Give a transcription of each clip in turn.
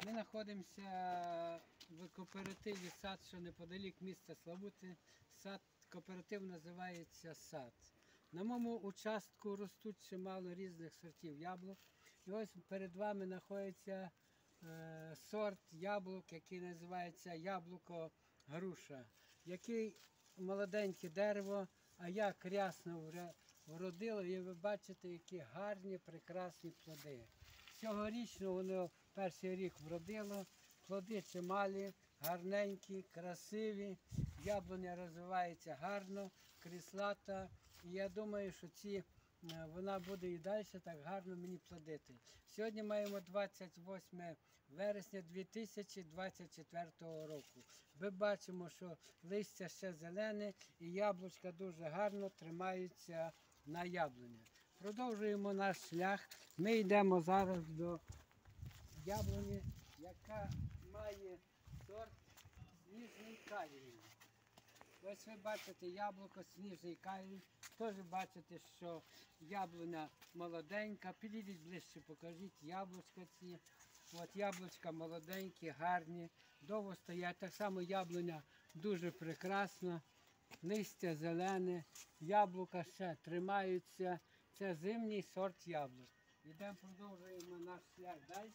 Ми знаходимося в кооперативі «Сад», що неподалік міста Славути. Сад, кооператив називається «Сад». На моєму участку ростуть чимало різних сортів яблук. І ось перед вами знаходиться сорт яблук, який називається яблуко груша, який молоденьке дерево, а як рясно вродило, і ви бачите, які гарні, прекрасні плоди. Цьогорічно воно перший рік вродило, плоди чималі, гарненькі, красиві, яблуня розвивається гарно, кріслата. І я думаю, що вона буде і далі так гарно мені плодити. Сьогодні маємо 28 вересня 2024 року. Ми бачимо, що листя ще зелене і яблучка дуже гарно тримаються на яблуні. Продовжуємо наш шлях. Ми йдемо зараз до яблуні, яка має сорт сніжний калій. Ось ви бачите яблуко сніжний калій. Теж бачите, що яблуня молоденька. Підійдіть ближче, покажіть яблучка ці. От яблучка молоденькі, гарні, довго стоять. Так само яблуня дуже прекрасна, листя зелене, яблука ще тримаються. Це зимній сорт яблук. Йдемо, продовжуємо наш шлях далі.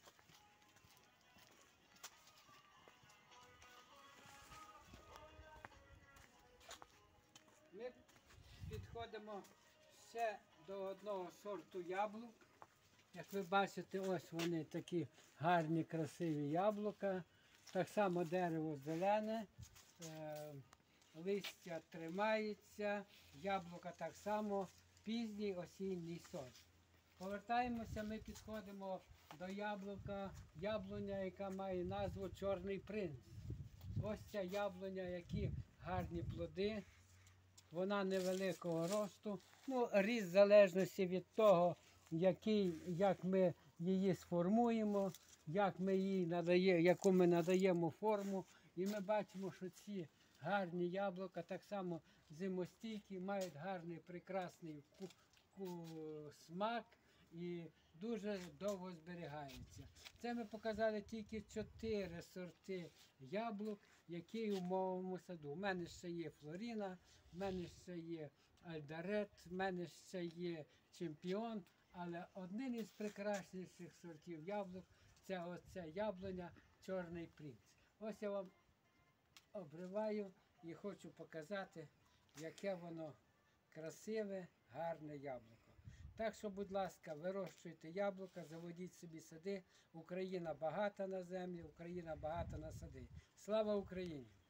Ми підходимо ще до одного сорту яблук. Як ви бачите, ось вони такі гарні, красиві яблука. Так само дерево зелене, листя тримається, яблука так само, пізній осінній сорт. Повертаємося, ми підходимо до яблуня, яка має назву Чорний принц. Ось ця яблуня, які гарні плоди. Вона невеликого росту. Ріст в залежності від того, як ми її сформуємо, яку ми надаємо форму. І ми бачимо, що ці гарні яблука так само зимостійкі, мають гарний, прекрасний смак і дуже довго зберігаються. Це ми показали тільки 4 сорти яблук, які у моєму саду. У мене ще є Флоріна, у мене ще є Альдарет, у мене ще є Чемпіон, але один із прекрасніших сортів яблук – це оця яблуня Чорний принц. Ось я вам обриваю і хочу показати, яке воно красиве, гарне яблуко. Так що, будь ласка, вирощуйте яблука, заводіть собі сади. Україна багата на землі, Україна багата на сади. Слава Україні!